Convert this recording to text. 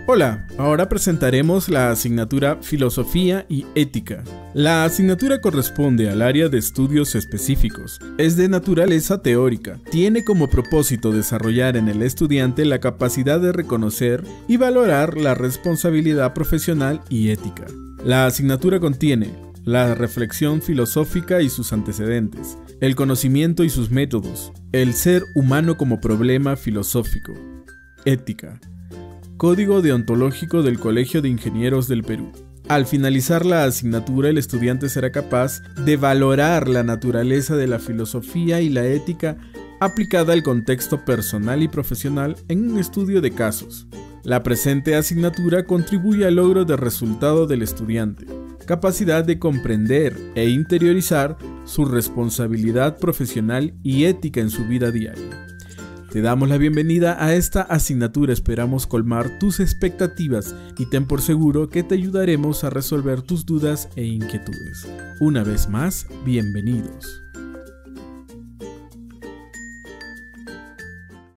Hola, ahora presentaremos la asignatura Filosofía y Ética. La asignatura corresponde al área de estudios específicos, es de naturaleza teórica, tiene como propósito desarrollar en el estudiante la capacidad de reconocer y valorar la responsabilidad profesional y ética. La asignatura contiene la reflexión filosófica y sus antecedentes, el conocimiento y sus métodos, el ser humano como problema filosófico, ética, Código deontológico del Colegio de Ingenieros del Perú. Al finalizar la asignatura, el estudiante será capaz de valorar la naturaleza de la filosofía y la ética aplicada al contexto personal y profesional en un estudio de casos. La presente asignatura contribuye al logro del resultado del estudiante, capacidad de comprender e interiorizar su responsabilidad profesional y ética en su vida diaria. Te damos la bienvenida a esta asignatura, esperamos colmar tus expectativas y ten por seguro que te ayudaremos a resolver tus dudas e inquietudes. Una vez más, bienvenidos.